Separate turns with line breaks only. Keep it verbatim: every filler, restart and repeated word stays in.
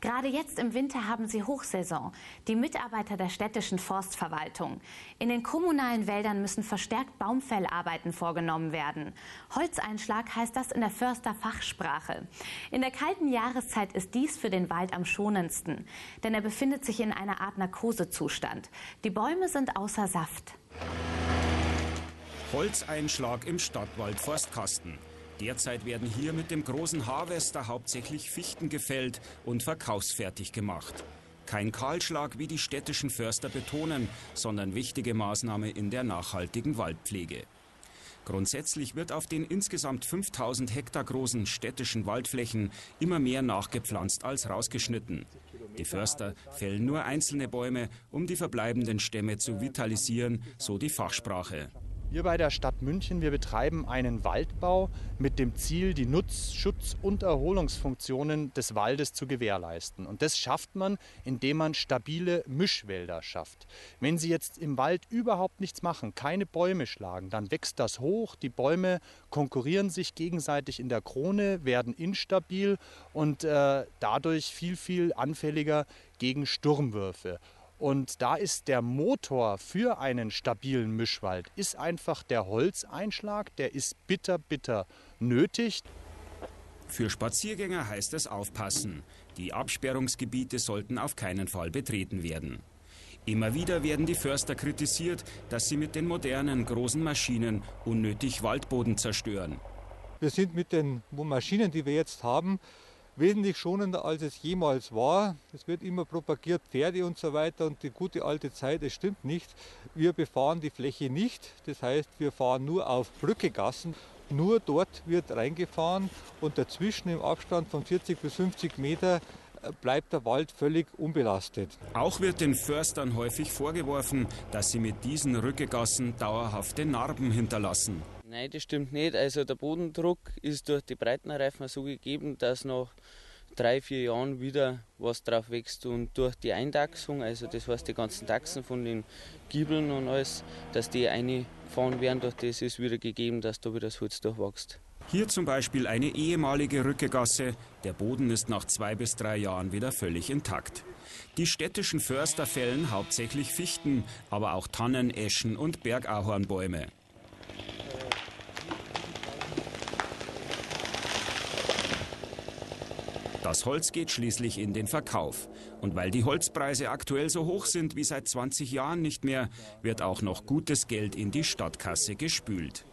Gerade jetzt im Winter haben sie Hochsaison, die Mitarbeiter der städtischen Forstverwaltung. In den kommunalen Wäldern müssen verstärkt Baumfellarbeiten vorgenommen werden. Holzeinschlag heißt das in der Försterfachsprache. In der kalten Jahreszeit ist dies für den Wald am schonendsten, denn er befindet sich in einer Art Narkosezustand. Die Bäume sind außer Saft.
Holzeinschlag im Stadtwald Forstkasten. Derzeit werden hier mit dem großen Harvester hauptsächlich Fichten gefällt und verkaufsfertig gemacht. Kein Kahlschlag, wie die städtischen Förster betonen, sondern wichtige Maßnahme in der nachhaltigen Waldpflege. Grundsätzlich wird auf den insgesamt fünftausend Hektar großen städtischen Waldflächen immer mehr nachgepflanzt als rausgeschnitten. Die Förster fällen nur einzelne Bäume, um die verbleibenden Stämme zu vitalisieren, so die Fachsprache.
Wir bei der Stadt München, wir betreiben einen Waldbau mit dem Ziel, die Nutz-, Schutz- und Erholungsfunktionen des Waldes zu gewährleisten. Und das schafft man, indem man stabile Mischwälder schafft. Wenn Sie jetzt im Wald überhaupt nichts machen, keine Bäume schlagen, dann wächst das hoch. Die Bäume konkurrieren sich gegenseitig in der Krone, werden instabil und äh, dadurch viel, viel anfälliger gegen Sturmwürfe. Und da ist der Motor für einen stabilen Mischwald ist einfach der Holzeinschlag, der ist bitter, bitter nötig.
Für Spaziergänger heißt es aufpassen. Die Absperrungsgebiete sollten auf keinen Fall betreten werden. Immer wieder werden die Förster kritisiert, dass sie mit den modernen großen Maschinen unnötig Waldboden zerstören.
Wir sind mit den Maschinen, die wir jetzt haben, wesentlich schonender, als es jemals war. Es wird immer propagiert, Pferde und so weiter und die gute alte Zeit, es stimmt nicht. Wir befahren die Fläche nicht, das heißt, wir fahren nur auf Brückegassen. Nur dort wird reingefahren und dazwischen im Abstand von vierzig bis fünfzig Meter bleibt der Wald völlig unbelastet.
Auch wird den Förstern häufig vorgeworfen, dass sie mit diesen Rückegassen dauerhafte Narben hinterlassen.
Nein, das stimmt nicht. Also der Bodendruck ist durch die Breitenreifen so gegeben, dass nach drei, vier Jahren wieder was drauf wächst. Und durch die Eindachsung, also das heißt die ganzen Dachsen von den Giebeln und alles, dass die eingefahren werden, durch das ist wieder gegeben, dass da wieder das Holz durchwächst.
Hier zum Beispiel eine ehemalige Rückegasse. Der Boden ist nach zwei bis drei Jahren wieder völlig intakt. Die städtischen Förster fällen hauptsächlich Fichten, aber auch Tannen, Eschen und Bergahornbäume. Das Holz geht schließlich in den Verkauf. Und weil die Holzpreise aktuell so hoch sind wie seit zwanzig Jahren nicht mehr, wird auch noch gutes Geld in die Stadtkasse gespült.